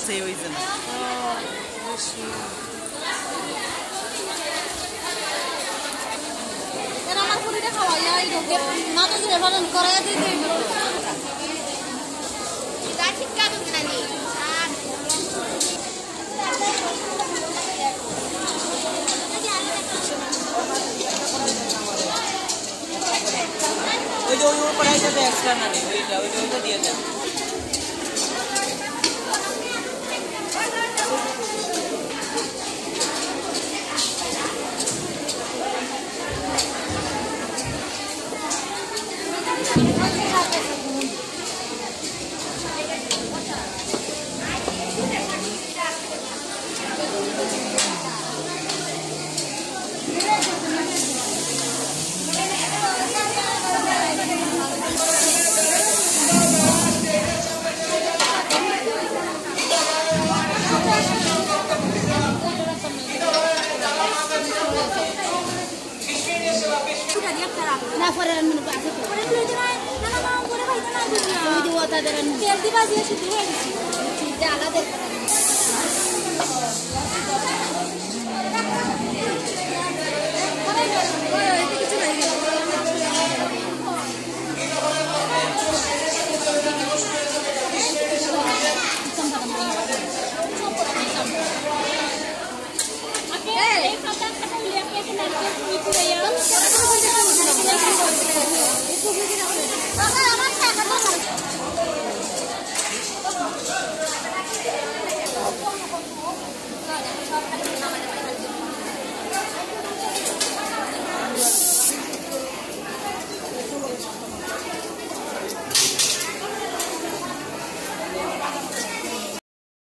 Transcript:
সেই হইছে না এরা আমার পুরিটা খাওয়াইয়া এই রোগে মাথা ধরে পালন করাইয়া দিতে এটা ঠিক কাজ না নি আর ওই যে ওই প্রাইসটা এক্সট্রা না নেই ওইটা দিয়ে দেন না পরে মনে আছে তো পরে তুই দিনা না না পরে ভাই না দিনা ওই যে ওটা দেন তেল দিবা দিয়ে শুধু হয়ে গেছে চিন্তা আলাদা কিছু নাই এই ফাটা ফাটা লিয়া কে না পুরি পুরি